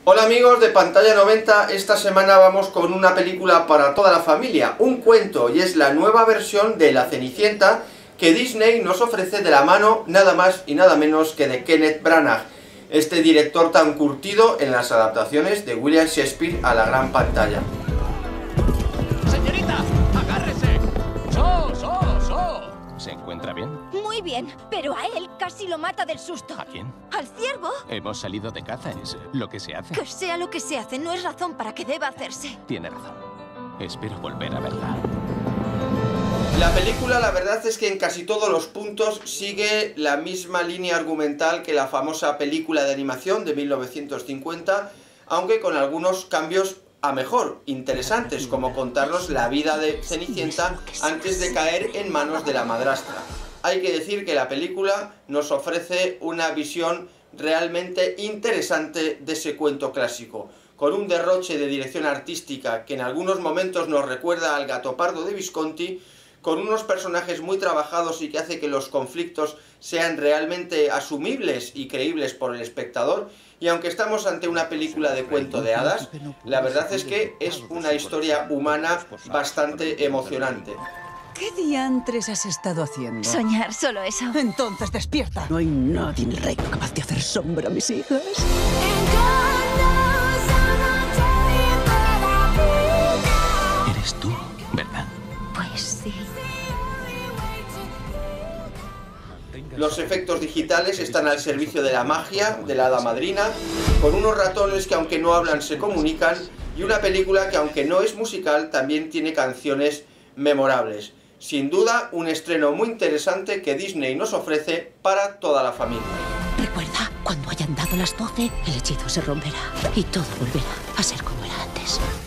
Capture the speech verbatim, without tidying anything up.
Hola amigos de Pantalla noventa, esta semana vamos con una película para toda la familia, un cuento, y es la nueva versión de La Cenicienta que Disney nos ofrece de la mano nada más y nada menos que de Kenneth Branagh, este director tan curtido en las adaptaciones de William Shakespeare a la gran pantalla. ¡Señorita! ¡Agárrese! ¡So, so, so! ¿Se encuentra bien? Muy bien, pero a él casi lo mata del susto. ¿A quién? ¿Al ciervo? Hemos salido de caza, es lo que se hace. Que sea lo que se hace, no es razón para que deba hacerse. Tiene razón. Espero volver a verla. La película, la verdad es que en casi todos los puntos sigue la misma línea argumental que la famosa película de animación de mil novecientos cincuenta, aunque con algunos cambios a mejor, interesantes, como contarnos la vida de Cenicienta antes de caer en manos de la madrastra. Hay que decir que la película nos ofrece una visión realmente interesante de ese cuento clásico, con un derroche de dirección artística que en algunos momentos nos recuerda al Gattopardo de Visconti, con unos personajes muy trabajados y que hace que los conflictos sean realmente asumibles y creíbles por el espectador. Y aunque estamos ante una película de cuento de hadas, la verdad es que es una historia humana bastante emocionante. ¿Qué diantres has estado haciendo? Soñar, solo eso. Entonces despierta. No hay nadie en el reino capaz de hacer sombra a mis hijas. Eres tú, ¿verdad? Pues sí. Los efectos digitales están al servicio de la magia, de la hada madrina, con unos ratones que aunque no hablan se comunican, y una película que aunque no es musical también tiene canciones memorables. Sin duda, un estreno muy interesante que Disney nos ofrece para toda la familia. Recuerda, cuando hayan dado las doce, el hechizo se romperá y todo volverá a ser como era antes.